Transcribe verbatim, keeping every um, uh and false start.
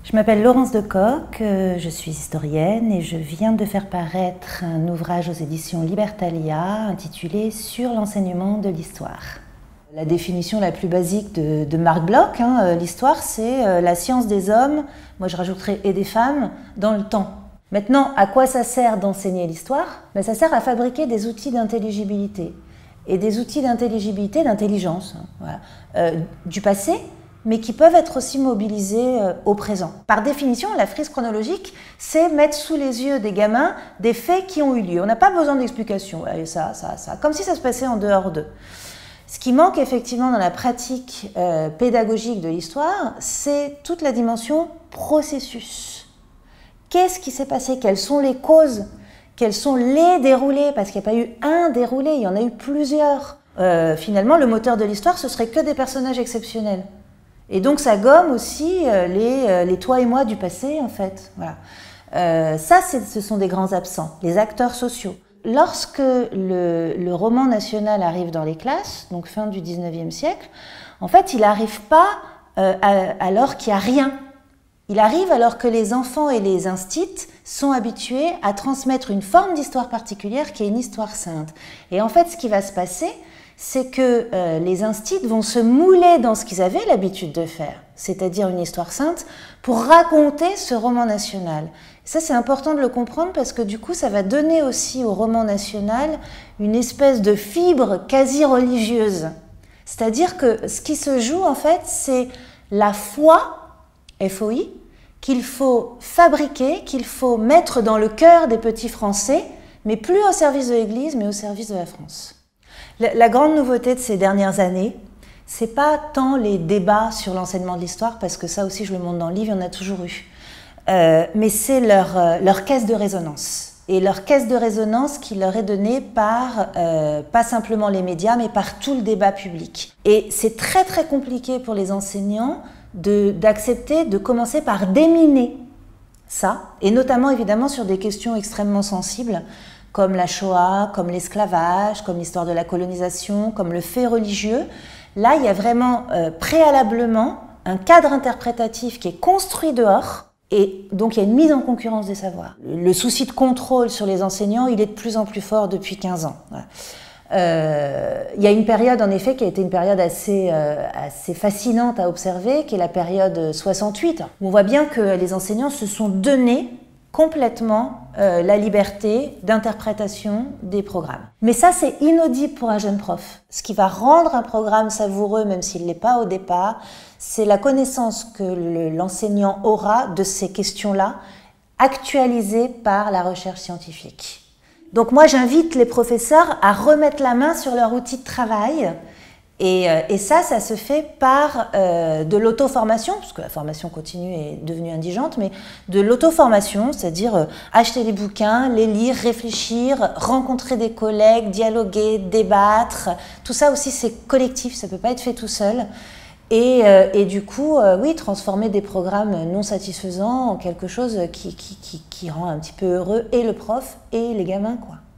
Je m'appelle Laurence Decoq, je suis historienne et je viens de faire paraître un ouvrage aux éditions Libertalia intitulé « Sur l'enseignement de l'histoire ». La définition la plus basique de, de Marc Bloch, hein, l'histoire, c'est la science des hommes, moi je rajouterais et des femmes, dans le temps. Maintenant, à quoi ça sert d'enseigner l'histoire? Ben, ça sert à fabriquer des outils d'intelligibilité. Et des outils d'intelligibilité, d'intelligence, hein, voilà, euh, du passé, mais qui peuvent être aussi mobilisés euh, au présent. Par définition, la frise chronologique, c'est mettre sous les yeux des gamins des faits qui ont eu lieu. On n'a pas besoin d'explication, allez, ça, ça, ça, comme si ça se passait en dehors d'eux. Ce qui manque effectivement dans la pratique euh, pédagogique de l'histoire, c'est toute la dimension processus. Qu'est-ce qui s'est passé? Quelles sont les causes? Quels sont les déroulés? Parce qu'il n'y a pas eu un déroulé, il y en a eu plusieurs. Euh, finalement, le moteur de l'histoire, ce serait que des personnages exceptionnels. Et donc ça gomme aussi euh, les, euh, les toi et moi du passé, en fait. Voilà. Euh, ça, ce sont des grands absents, les acteurs sociaux. Lorsque le, le roman national arrive dans les classes, donc fin du dix-neuvième siècle, en fait, il n'arrive pas euh, à, alors qu'il n'y a rien. Il arrive alors que les enfants et les instits sont habitués à transmettre une forme d'histoire particulière qui est une histoire sainte. Et en fait, ce qui va se passer, c'est que euh, les instits vont se mouler dans ce qu'ils avaient l'habitude de faire, c'est-à-dire une histoire sainte, pour raconter ce roman national. Ça, c'est important de le comprendre parce que du coup, ça va donner aussi au roman national une espèce de fibre quasi religieuse. C'est-à-dire que ce qui se joue, en fait, c'est la foi, F O I, qu'il faut fabriquer, qu'il faut mettre dans le cœur des petits Français, mais plus au service de l'Église, mais au service de la France. La, la grande nouveauté de ces dernières années, c'est pas tant les débats sur l'enseignement de l'histoire, parce que ça aussi je le montre dans le livre, il y en a toujours eu, euh, mais c'est leur, euh, leur caisse de résonance. Et leur caisse de résonance qui leur est donnée par, euh, pas simplement les médias, mais par tout le débat public. Et c'est très très compliqué pour les enseignants d'accepter de, de commencer par déminer ça, et notamment évidemment sur des questions extrêmement sensibles, comme la Shoah, comme l'esclavage, comme l'histoire de la colonisation, comme le fait religieux. Là, il y a vraiment euh, préalablement un cadre interprétatif qui est construit dehors, et donc il y a une mise en concurrence des savoirs. Le, le souci de contrôle sur les enseignants, il est de plus en plus fort depuis quinze ans. Voilà. Euh, il y a une période en effet qui a été une période assez, euh, assez fascinante à observer, qui est la période soixante-huit, où on voit bien que les enseignants se sont donnés complètement euh, la liberté d'interprétation des programmes. Mais ça, c'est inaudible pour un jeune prof. Ce qui va rendre un programme savoureux, même s'il ne l'est pas au départ, c'est la connaissance que l'enseignant aura de ces questions-là, actualisées par la recherche scientifique. Donc moi, j'invite les professeurs à remettre la main sur leur outil de travail. Et, et ça, ça se fait par euh, de l'auto-formation, parce que la formation continue est devenue indigente, mais de l'auto-formation, c'est-à-dire euh, acheter des bouquins, les lire, réfléchir, rencontrer des collègues, dialoguer, débattre. Tout ça aussi, c'est collectif, ça ne peut pas être fait tout seul. Et, euh, et du coup, euh, oui, transformer des programmes non satisfaisants en quelque chose qui, qui, qui, qui rend un petit peu heureux et le prof et les gamins, quoi.